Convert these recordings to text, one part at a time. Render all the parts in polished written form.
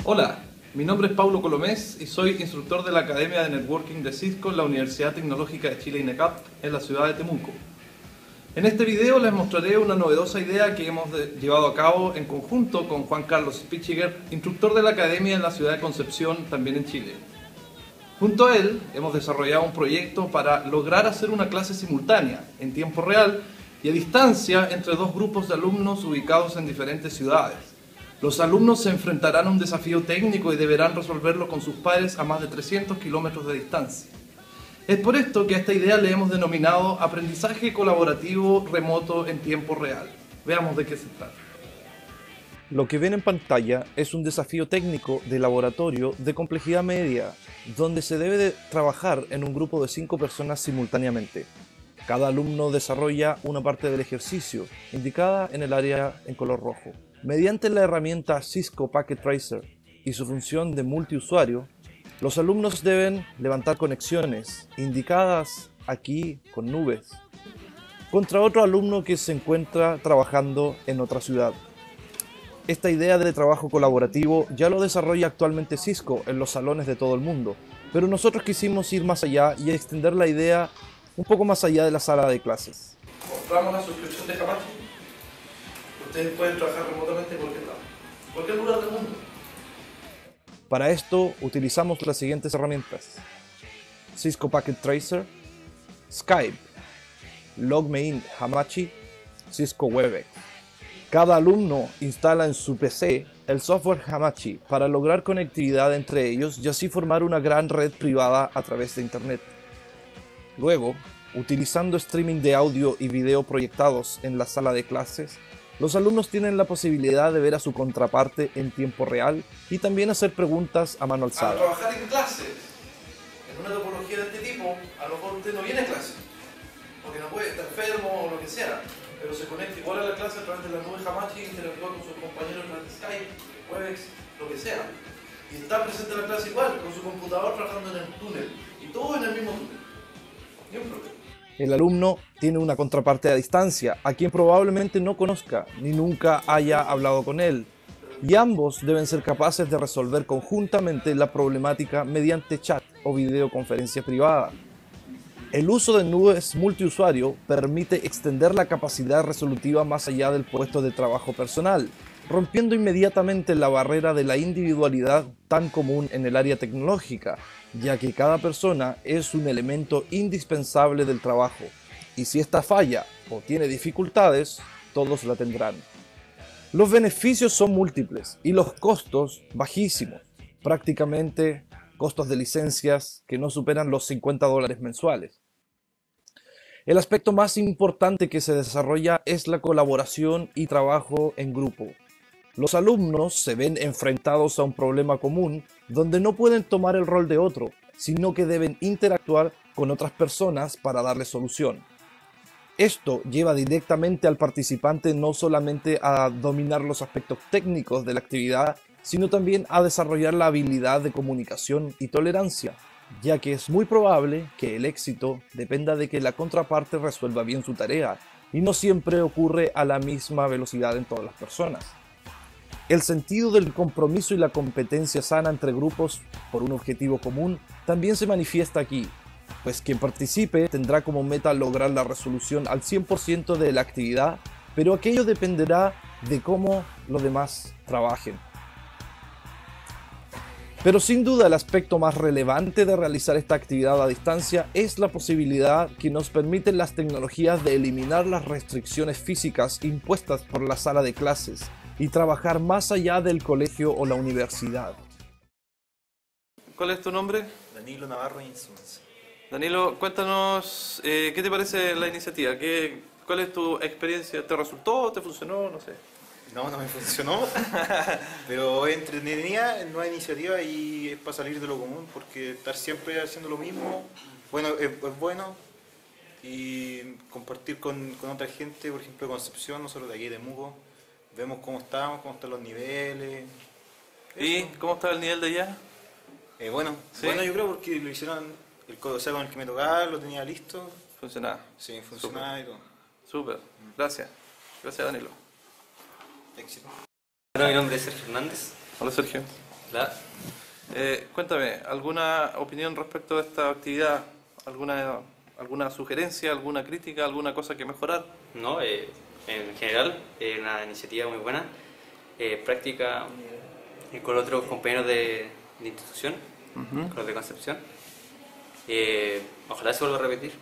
Hola, mi nombre es Paulo Colomés y soy instructor de la Academia de Networking de Cisco en la Universidad Tecnológica de Chile INECAP en la ciudad de Temuco. En este video les mostraré una novedosa idea que hemos llevado a cabo en conjunto con Juan Carlos Spichiger, instructor de la Academia en la ciudad de Concepción, también en Chile. Junto a él hemos desarrollado un proyecto para lograr hacer una clase simultánea, en tiempo real y a distancia entre dos grupos de alumnos ubicados en diferentes ciudades. Los alumnos se enfrentarán a un desafío técnico y deberán resolverlo con sus pares a más de 300 kilómetros de distancia. Es por esto que a esta idea le hemos denominado aprendizaje colaborativo remoto en tiempo real. Veamos de qué se trata. Lo que ven en pantalla es un desafío técnico de laboratorio de complejidad media, donde se debe de trabajar en un grupo de 5 personas simultáneamente. Cada alumno desarrolla una parte del ejercicio, indicada en el área en color rojo. Mediante la herramienta Cisco Packet Tracer y su función de multiusuario, los alumnos deben levantar conexiones, indicadas aquí con nubes, contra otro alumno que se encuentra trabajando en otra ciudad. Esta idea de trabajo colaborativo ya lo desarrolla actualmente Cisco en los salones de todo el mundo, pero nosotros quisimos ir más allá y extender la idea un poco más allá de la sala de clases. Mostramos la suscripción de Hamachi. Ustedes pueden trabajar remotamente en cualquier lugar del mundo. Para esto utilizamos las siguientes herramientas: Cisco Packet Tracer, Skype, LogMeIn Hamachi, Cisco Webex. Cada alumno instala en su PC el software Hamachi para lograr conectividad entre ellos y así formar una gran red privada a través de Internet. Luego, utilizando streaming de audio y video proyectados en la sala de clases, los alumnos tienen la posibilidad de ver a su contraparte en tiempo real y también hacer preguntas a mano alzada. Al trabajar en clases, en una topología de este tipo, a lo mejor usted no viene a clase, porque no puede estar enfermo o lo que sea, pero se conecta igual a la clase a través de la nube Hamachi, interactúa con sus compañeros a través de Skype, Webex, lo que sea. Y está presente en la clase igual, con su computador trabajando en el túnel, y todo en el mismo túnel. Ni un problema. El alumno tiene una contraparte a distancia, a quien probablemente no conozca, ni nunca haya hablado con él, y ambos deben ser capaces de resolver conjuntamente la problemática mediante chat o videoconferencia privada. El uso de nubes multiusuario permite extender la capacidad resolutiva más allá del puesto de trabajo personal, rompiendo inmediatamente la barrera de la individualidad tan común en el área tecnológica, ya que cada persona es un elemento indispensable del trabajo, y si ésta falla o tiene dificultades, todos la tendrán. Los beneficios son múltiples y los costos bajísimos, prácticamente costos de licencias que no superan los $50 mensuales. El aspecto más importante que se desarrolla es la colaboración y trabajo en grupo. Los alumnos se ven enfrentados a un problema común donde no pueden tomar el rol de otro, sino que deben interactuar con otras personas para darle solución. Esto lleva directamente al participante no solamente a dominar los aspectos técnicos de la actividad, sino también a desarrollar la habilidad de comunicación y tolerancia, ya que es muy probable que el éxito dependa de que la contraparte resuelva bien su tarea, y no siempre ocurre a la misma velocidad en todas las personas. El sentido del compromiso y la competencia sana entre grupos por un objetivo común también se manifiesta aquí, pues quien participe tendrá como meta lograr la resolución al 100% de la actividad, pero aquello dependerá de cómo los demás trabajen. Pero sin duda el aspecto más relevante de realizar esta actividad a distancia es la posibilidad que nos permiten las tecnologías de eliminar las restricciones físicas impuestas por la sala de clases y trabajar más allá del colegio o la universidad. ¿Cuál es tu nombre? Danilo Navarro Insúnez. Danilo, cuéntanos, ¿qué te parece la iniciativa? ¿Cuál es tu experiencia? ¿Te resultó? ¿Te funcionó? No sé. No me funcionó, pero es entretenida, nueva iniciativa y es para salir de lo común, porque estar siempre haciendo lo mismo, bueno, es bueno, y compartir con otra gente, por ejemplo de Concepción, nosotros de aquí de Temuco, vemos cómo estamos, cómo están los niveles. ¿Y eso. cómo está el nivel de allá? Bueno, ¿Sí? bueno, yo creo porque lo hicieron, o sea, con el que me tocaba lo tenía listo. Funcionaba. Sí, funcionaba y todo. Súper. Gracias. Gracias, Danilo. Éxito. Bueno, mi nombre es Sergio Hernández. Hola, Sergio. Hola. Cuéntame, ¿alguna opinión respecto a esta actividad? ¿Alguna sugerencia, alguna crítica, alguna cosa que mejorar? No, en general, una iniciativa muy buena, práctica con otros compañeros de institución, con los de Concepción. Ojalá se vuelva a repetir.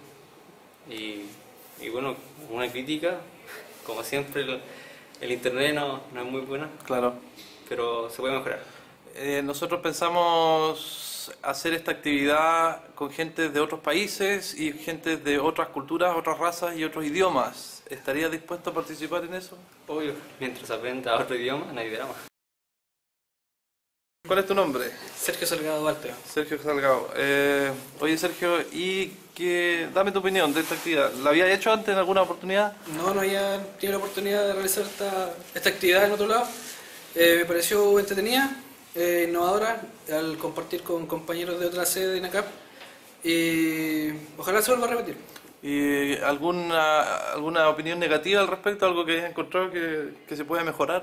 Y bueno, una crítica, como siempre, el internet no es muy bueno, Claro. pero se puede mejorar. Nosotros pensamos hacer esta actividad con gente de otros países y gente de otras culturas, otras razas y otros idiomas. ¿Estarías dispuesto a participar en eso? Obvio, mientras aprenda otro idioma, no hay drama. ¿Cuál es tu nombre? Sergio Salgado Duarte. Sergio Salgado. Oye Sergio, dame tu opinión de esta actividad. ¿La había hecho antes en alguna oportunidad? No había tenido la oportunidad de realizar esta actividad en otro lado. Me pareció entretenida, innovadora, al compartir con compañeros de otra sede de INACAP. Y ojalá se vuelva a repetir. ¿Y alguna opinión negativa al respecto? ¿Algo que hayas encontrado que se pueda mejorar?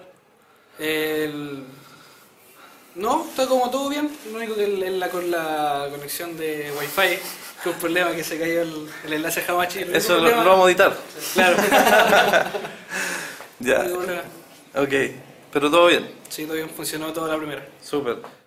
No, está como todo bien. Lo único que con la conexión de Wi-Fi, que es un problema que se cayó el enlace Hamachi. Eso lo vamos a editar. Claro. Ya. El único problema. Ok, pero todo bien. Sí, todo bien, funcionó toda la primera. Súper.